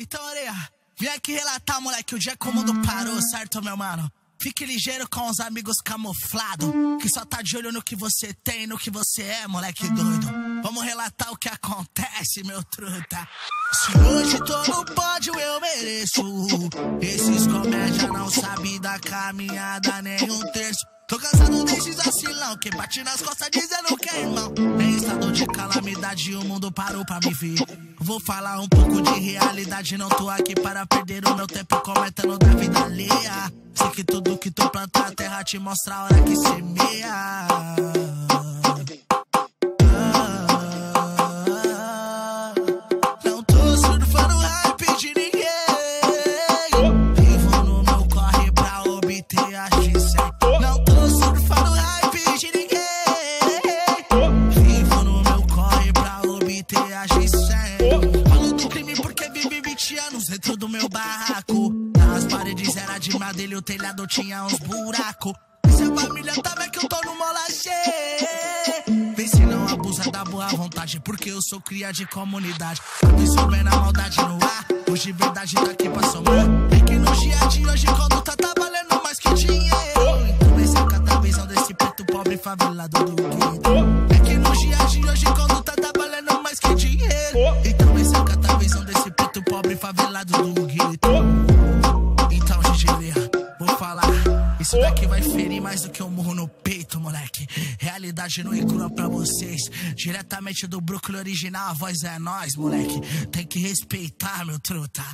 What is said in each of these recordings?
Então, Areia, vim aqui relatar, moleque, o dia que o mundo parou, certo, meu mano? Fique ligeiro com os amigos camuflados, que só tá de olho no que você tem, no que você é, moleque doido. Vamos relatar o que acontece, meu truta. Se hoje tô no pódio, eu mereço. Esses comédia não sabem da caminhada nem um terço. Tô cansado desses vacilão que bate nas costas dizendo que é irmão. Em estado de calamidade o mundo parou pra me ver. Vou falar um pouco de realidade, não tô aqui para perder o meu tempo comentando da vida alheia. Sei que tudo que tu plantar a terra te mostra a hora que semeia. Não tô surfando hype de ninguém. Vivo no meu corre pra obter a X100. Não tô surfando hype de ninguém. Vivo no meu corre pra obter a X100. Falo do crime porque vivi 20 anos dentro do meu barraco. As paredes era de madeira e o telhado tinha uns buracos. Se a família tá vendo que eu tô no molachê, vê se não abusa da boa vontade, porque eu sou cria de comunidade. Absorvendo a maldade no ar, hoje verdade tá aqui pra somar. É que no dia de hoje conduta tá valendo mais que dinheiro. Então esse é cada visão desse preto pobre favelado do gueto. É que no dia de hoje conduta tá valendo mais que dinheiro. Então esse é cada visão desse preto pobre favelado do gueto. Então, Gigi, vou falar. Isso daqui vai ferir mais do que um murro no peito, moleque. Realidade nua e crua pra vocês. Diretamente do Brooklyn original, a voz é nós, moleque. Tem que respeitar, meu truta.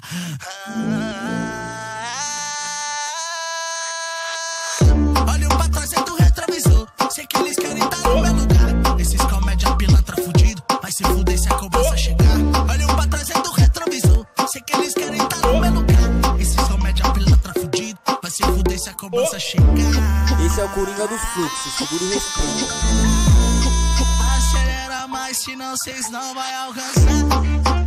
Olha pra trás do retrovisor. Sei que eles querem estar no meu lugar. Esses comédia pilantra fudido, vai se fuder se a cobrança chegar. Olha pra trás do retrovisor. Sei que eles querem estar no meu lugar. Esses comédia pilantra fudido, vai se fuder se a cobrança chegar. Esse é o Coringa dos Fluxos, segura o respeito. Acelera mais, senão cês não vai alcançar.